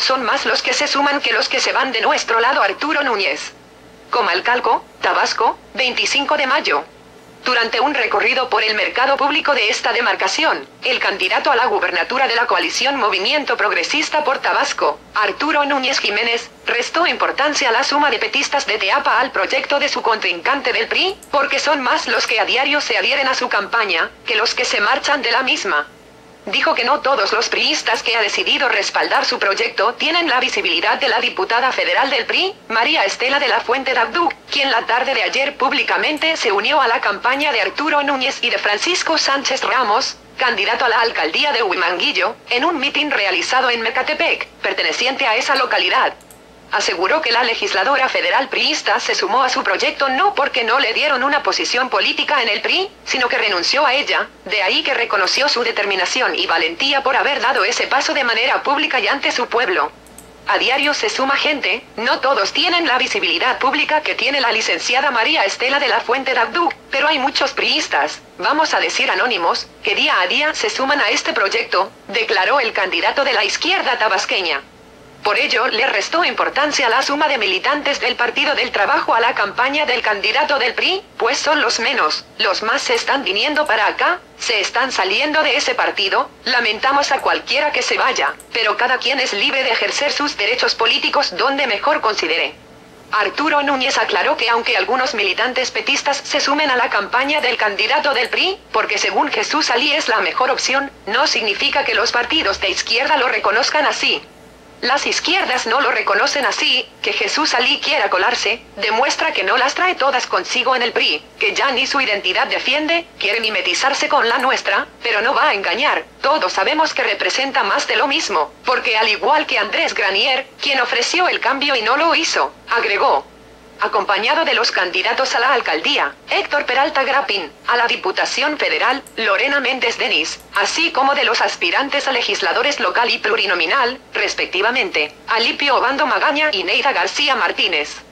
son más los que se suman que los que se van de nuestro lado. Arturo Núñez. Comalcalco, Tabasco, 25 de mayo. Durante un recorrido por el mercado público de esta demarcación, el candidato a la gubernatura de la coalición Movimiento Progresista por Tabasco, Arturo Núñez Jiménez, restó importancia a la suma de petistas de Teapa al proyecto de su contrincante del PRI, porque son más los que a diario se adhieren a su campaña, que los que se marchan de la misma. Dijo que no todos los priistas que ha decidido respaldar su proyecto tienen la visibilidad de la diputada federal del PRI, María Estela de la Fuente Dabdú, quien la tarde de ayer públicamente se unió a la campaña de Arturo Núñez y de Francisco Sánchez Ramos, candidato a la alcaldía de Huimanguillo, en un mitin realizado en Mecatepec, perteneciente a esa localidad. Aseguró que la legisladora federal priista se sumó a su proyecto no porque no le dieron una posición política en el PRI, sino que renunció a ella, de ahí que reconoció su determinación y valentía por haber dado ese paso de manera pública y ante su pueblo. A diario se suma gente, no todos tienen la visibilidad pública que tiene la licenciada María Estela de la Fuente Dabdú, pero hay muchos priistas, vamos a decir anónimos, que día a día se suman a este proyecto, declaró el candidato de la izquierda tabasqueña. Por ello, le restó importancia a la suma de militantes del Partido del Trabajo a la campaña del candidato del PRI, pues son los menos, los más se están viniendo para acá, se están saliendo de ese partido, lamentamos a cualquiera que se vaya, pero cada quien es libre de ejercer sus derechos políticos donde mejor considere. Arturo Núñez aclaró que aunque algunos militantes petistas se sumen a la campaña del candidato del PRI, porque según Jesús Alí es la mejor opción, no significa que los partidos de izquierda lo reconozcan así. Las izquierdas no lo reconocen así, que Jesús Alí quiera colarse, demuestra que no las trae todas consigo en el PRI, que ya ni su identidad defiende, quiere mimetizarse con la nuestra, pero no va a engañar, todos sabemos que representa más de lo mismo, porque al igual que Andrés Granier, quien ofreció el cambio y no lo hizo, agregó. Acompañado de los candidatos a la alcaldía, Héctor Peralta Grapín, a la Diputación Federal, Lorena Méndez Denis, así como de los aspirantes a legisladores local y plurinominal, respectivamente, Alipio Obando Magaña y Neida García Martínez.